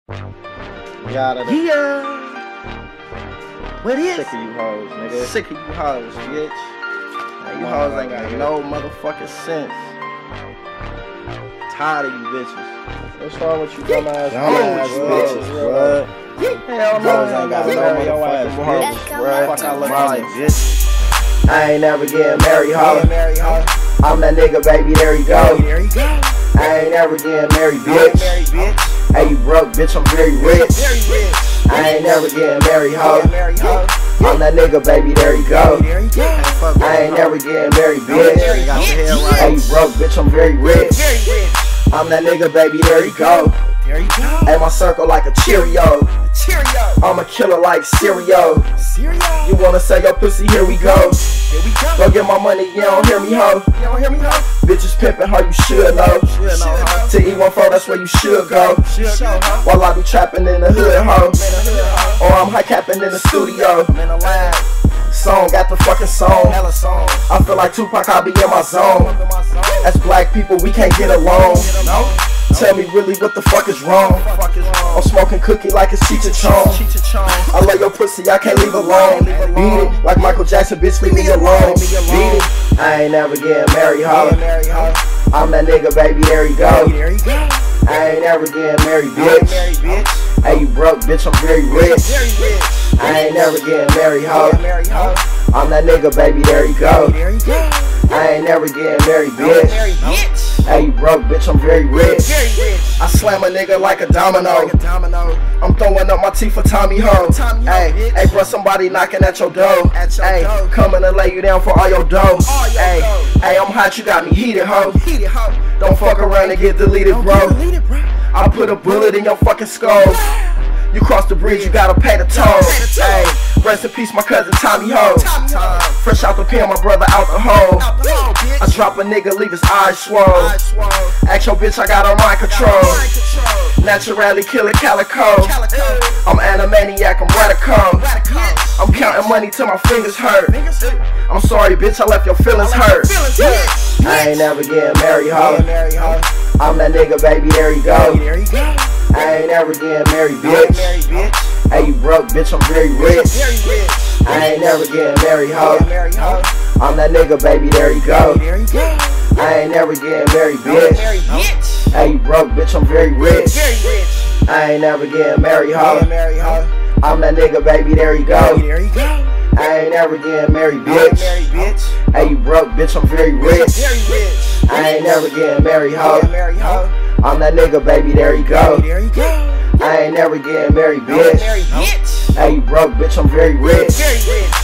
Got it. Yeah. What is? Sick of you hoes, nigga. Sick of you hoes, bitch. Man, you hoes ain't got no motherfucking sense. Tired of you bitches. What's wrong with you dumbass Bitches, bro. Hell no, Hoes I ain't got no motherfucking hoes, bitch, bro. Fuck I look Molly. like, bitch. I ain't never getting married, ho. I'm that nigga, baby, there you go. I ain't never getting married, bitch. Hey, you broke, bitch, I'm very rich. I ain't never getting married, ho. I'm that nigga, baby, there you go. I ain't never getting married, bitch. Hey, you broke, bitch, I'm very rich. I'm that nigga, baby, there you go. Hey, my circle like a Cheerio. I'm a killer like cereal. You wanna sell your pussy, here we go. Go get my money, you don't hear me, ho. Bitches pimpin', how you should know. To E14, that's where you should go. While I be trappin' in the hood, ho. Or I'm high capping in the studio. Song, got the fucking song. I feel like Tupac, I be in my zone. As black people, we can't get along. Tell me really what the fuck is wrong. I'm smoking cookie like it's Cheech and Chong. I love your pussy, I can't leave alone. Beat it like Michael Jackson, bitch, leave me alone. Beat it. I ain't never getting married, ho. I'm that nigga, baby, there you go. I ain't never getting married, bitch. Hey, you broke, bitch, I'm very rich. I ain't never getting married, ho. I'm that nigga, baby, there you go. I ain't never getting married, bitch. Hey, you broke, bitch, I'm very rich. I slam a nigga like a domino. I'm throwing up my teeth for Tommy Ho. Hey, bro, somebody knocking at your door. Hey, coming to lay you down for all your dough. Hey, I'm hot, you got me heated, ho. Don't fuck around and get deleted, bro. I'll put a bullet in your fucking skull. You cross the bridge, you gotta pay the toll. Hey, rest in peace, my cousin Tommy Ho. Fresh out the pen, my brother out the hole. I drop a nigga, leave his eyes swole. Ask your bitch, I got her mind control. Naturally killer calico. I'm animaniac, I'm radical. I'm counting money till my fingers hurt. I'm sorry, bitch, I left your feelings hurt. I ain't never getting married, ho. I'm that nigga, baby, there you go. I ain't never getting married, bitch. Hey, you broke, bitch, I'm very rich. I ain't never getting married, ho. I'm that nigga, baby, there you go. I ain't never getting married, bitch. Hey, you broke, bitch, I'm very rich. I ain't never getting married, ho. I'm that nigga, baby, there you go. I ain't never getting married, bitch. Hey, you broke, bitch, I'm very rich. I ain't never getting married, ho. I'm that nigga, baby, there you go. I ain't never getting married, bitch. Hey, you broke, bitch, I'm very rich.